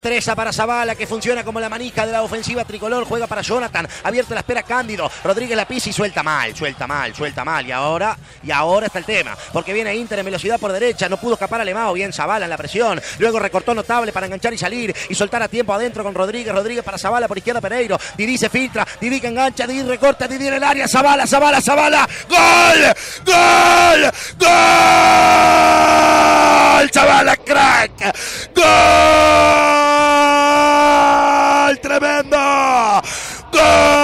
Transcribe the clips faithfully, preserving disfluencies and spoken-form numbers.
Treza para Zavala, que funciona como la manija de la ofensiva tricolor. Juega para Jonathan. Abierto la espera Cándido. Rodríguez la pisa y suelta mal, suelta mal, suelta mal. Y ahora, y ahora está el tema. Porque viene Inter en velocidad por derecha. No pudo escapar Alemão. Bien Zavala en la presión. Luego recortó notable para enganchar y salir. Y soltar a tiempo adentro con Rodríguez. Rodríguez para Zavala por izquierda Pereiro. Didi se filtra. Didi que engancha. Didi recorta. Didi en el área. Zavala, Zavala, Zavala. ¡Gol! ¡Gol! ¡Gol! Zavala, crack. ¡Gol! ¡Tremendo! ¡Gol!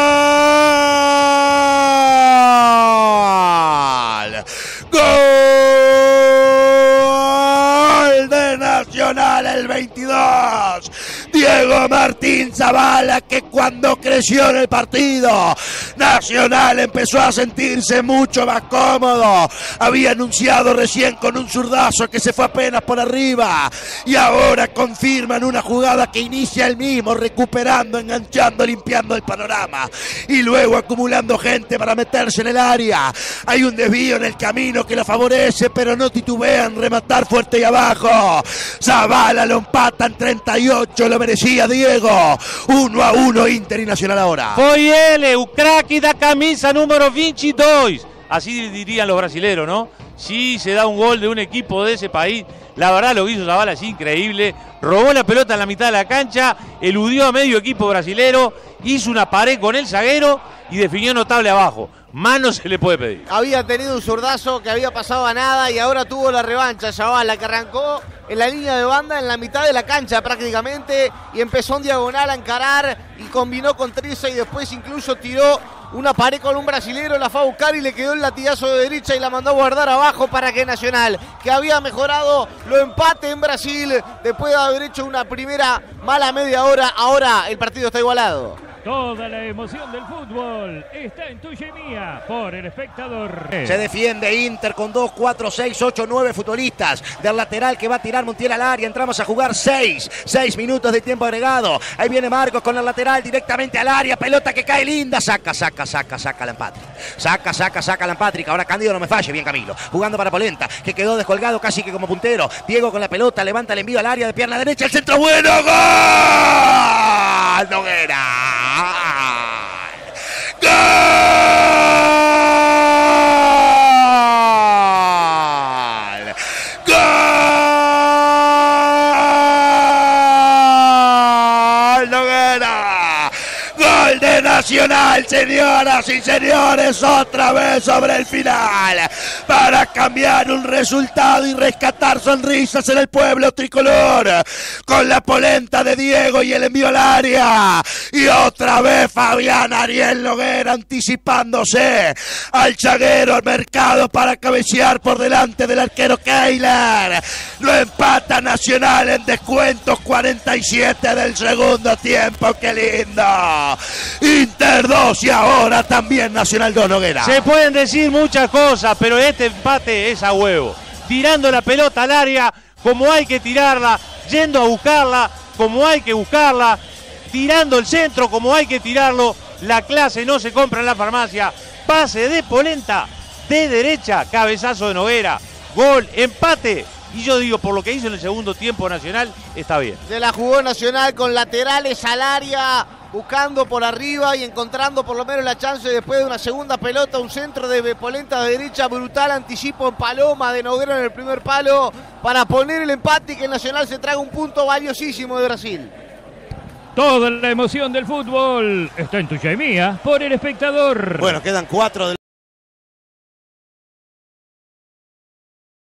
¡Gol de Nacional el veintidós! Diego Martín Zavala, que cuando creció en el partido, Nacional empezó a sentirse mucho más cómodo. Había anunciado recién con un zurdazo que se fue apenas por arriba. Y ahora confirman una jugada que inicia él mismo, recuperando, enganchando, limpiando el panorama. Y luego acumulando gente para meterse en el área. Hay un desvío en el camino que lo favorece, pero no titubean rematar fuerte y abajo. Zavala lo empata en treinta y ocho, lo merecía Diego. uno a uno Inter y Nacional ahora. Foi ele, o craque da camisa número veintidós. Así dirían los brasileros, ¿no? Si se da un gol de un equipo de ese país, la verdad lo que hizo Zavala es increíble. Robó la pelota en la mitad de la cancha, eludió a medio equipo brasilero, hizo una pared con el zaguero y definió notable abajo. Más no se le puede pedir. Había tenido un zurdazo que había pasado a nada y ahora tuvo la revancha. Zavala, que arrancó en la línea de banda en la mitad de la cancha prácticamente y empezó en diagonal a encarar y combinó con Treza y después incluso tiró una pared con un brasilero, la fue a buscar y le quedó el latigazo de derecha y la mandó a guardar abajo para que Nacional, que había mejorado, lo empate en Brasil después de haber hecho una primera mala media hora. Ahora el partido está igualado. Toda la emoción del fútbol está en tuya y mía por El Espectador. Se defiende Inter con dos, cuatro, seis, ocho, nueve futbolistas. Del lateral que va a tirar Montiel al área. Entramos a jugar seis. seis minutos de tiempo agregado. Ahí viene Marcos con el lateral directamente al área. Pelota que cae linda. Saca, saca, saca, saca Lampatrick. Saca, saca, saca Lampatrick. Ahora Cándido no me falle. Bien Camilo. Jugando para Polenta, que quedó descolgado casi que como puntero. Diego con la pelota. Levanta el envío al área de pierna derecha. El centro bueno. ¡Gol! Noguera. ¡Gol! ¡Gol! ¡Noguera! ¡Gol de Nacional, señoras y señores! Otra vez sobre el final para cambiar un resultado y rescatar sonrisas en el pueblo tricolor con la polenta de Diego y el envío al área. Y otra vez Fabián Ariel Noguera anticipándose al zaguero al mercado para cabecear por delante del arquero Keiler. Lo empata Nacional en descuentos cuarenta y siete del segundo tiempo. ¡Qué lindo! Inter dos y ahora también Nacional dos, Noguera. Se pueden decir muchas cosas, pero este empate es a huevo. Tirando la pelota al área como hay que tirarla, yendo a buscarla como hay que buscarla, tirando el centro como hay que tirarlo. La clase no se compra en la farmacia. Pase de Polenta de derecha, cabezazo de Noguera, gol, empate. Y yo digo, por lo que hizo en el segundo tiempo Nacional, está bien. Se la jugó Nacional con laterales al área, buscando por arriba y encontrando por lo menos la chance después de una segunda pelota, un centro de Polenta de derecha, brutal anticipo en Paloma de Noguera en el primer palo para poner el empate y que el Nacional se traga un punto valiosísimo de Brasil. Toda la emoción del fútbol está en tuya y mía por El Espectador. Bueno, quedan cuatro de